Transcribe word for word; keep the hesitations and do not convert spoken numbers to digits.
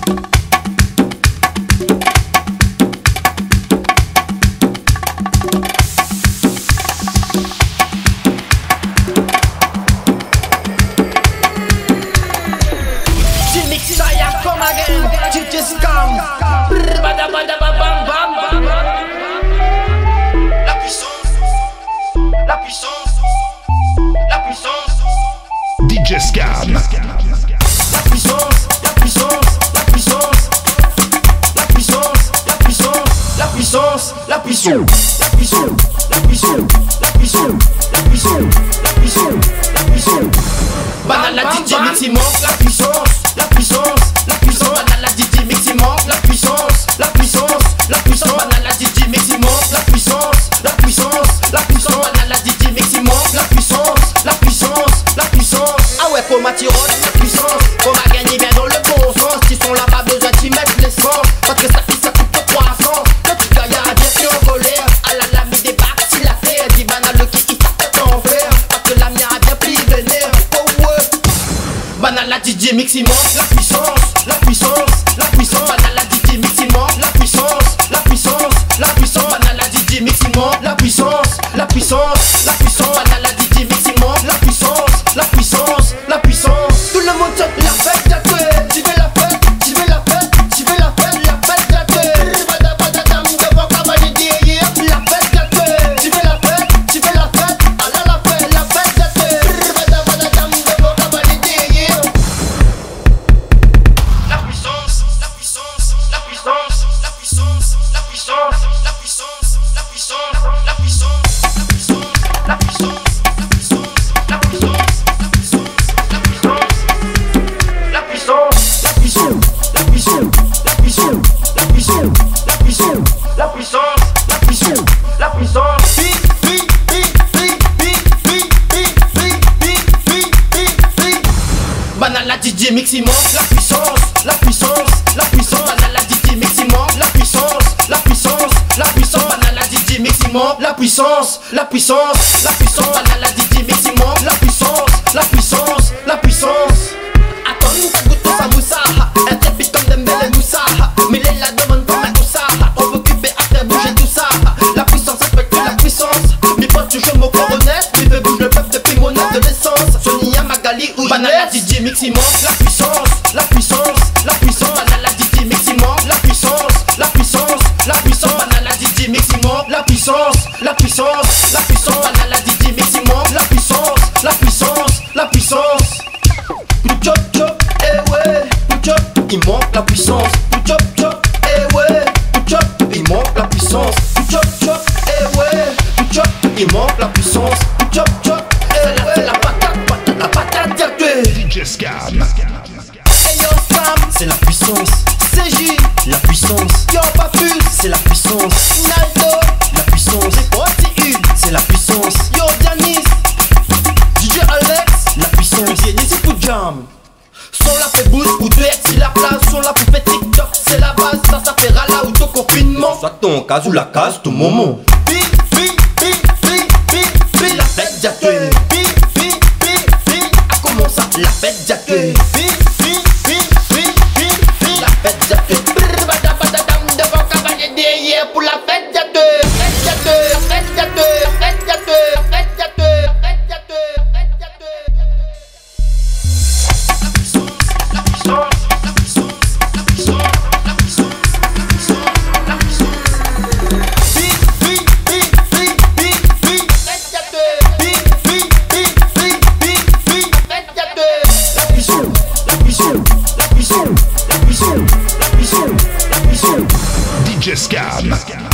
D J Scam. La puissance, la puissance, la puissance, la puissance, la puissance, la puissance, la puissance, la puissance, la puissance, la puissance, la puissance, la puissance, la puissance. Banal la D J mix il manque la puissance, la puissance, la puissance. Banal la D J mix il manque la puissance, la puissance, la puissance. Banal la D J mix il manque la puissance, la puissance, la puissance. Banal la D J mix il manque la puissance, la puissance, la puissance. Ah ouais, pour ma tirole, la puissance. Pour ma gagner bien dans le bon sens. Ils sont là, pas besoin d'y mettre l'essence. Parce que ça, ça coûte que trois cents. Le petit gars, y'a bien plus en colère. Ah là là, mi débarque, s'il a fait. Dit banal le qui, il s'appelle en faire. Parce que la mienne a bien pris vénère. Oh ouais. Banal la D J mix, il manque la puissance, la puissance, la puissance. Banal la D J mix, il manque la puissance, la puissance, la puissance. Banal la D J mix, il manque la puissance, la puissance, la puissance. Banal la D J mix, il manque la puissance, la puissance, la puissance. Tout le monde chante la fête, la fête. Tu veux la fête, tu veux la fête, tu veux la fête, la fête, la fête. Bada bada dam devant cavalier derrière. La fête, la fête. Tu veux la fête, tu veux la fête. Ah là la fête, la fête, la fête. Bada bada dam devant cavalier derrière. La puissance, la puissance, la puissance, la puissance, la puissance, la puissance, la puissance, la puissance, la puissance, la puissance. La puissance, la puissance, la puissance. Banal la D J mix il manque la puissance, la puissance, la puissance. Banal la D J mix il manque la puissance, la puissance, la puissance. Banal la D J mix il manque la puissance, la puissance, la puissance. Banal la D J mix il manque la puissance, la puissance, la puissance. Attends, nous ça goûte tout ça moussa. Un tépit comme Dembélé Moussa. Mais les la demande comme un Moussa. On veut occuper à faire bouger tout ça. La puissance appelle que la puissance. Mes potes toujours mon coronette. Mais veut bouge le peuple depuis mon adolescence. Sonia Magali ou Banal la D J mix il manque la puissance, la puissance, la puissance. Banal la D J mix il manque la puissance, la puissance, la puissance. Banal la D J mix il manque la puissance, la puissance, la puissance. Banal la D J mix il manque la puissance, la puissance, la puissance. Chop chop, eh ouais, chop, il manque la puissance. Chop chop, eh ouais, chop, il manque la puissance. Chop chop, eh ouais, chop, il manque la puissance. Chop chop, eh ouais, la patate, patate, la patate diabée. D J Scam. Hey yo Scam, c'est la puissance. C J, la puissance. Yo Papus, c'est la puissance. Naldo, la puissance. Oti U, c'est la puissance. Yo Janis, D J Alex, la puissance. Yenyesi pour jam. Sont là fait boost ou deux X si la place. Sont là pour faire TikTok, c'est la base. Ça, ça fait rala ou ton confinement. Soit ton case ou la case, ton moment. Bi, bi, bi, bi, bi, bi. La fête diatouée. Bi, bi, bi, bi. A comment ça? La fête diatouée. Bi, bi, bi, bi, bi, bi. La fête diatouée. Brrr, bada, bada, dam, devant cavalier derrière pour la fête diatouée. Fête diatouée, fête diatouée, fête diatouée, fête diatouée, fête diatouée, fête diatouée. La puissance, la puissance, la puissance, la puissance, la puissance, la puissance. Bi, bi, bi, bi, bi, bi. Fête diatouée. Bi, bi, bi, bi, bi, bi. Fête diatouée. La puissance, la puissance, la puissance, la puissance, la puissance, la puissance. D J Scam.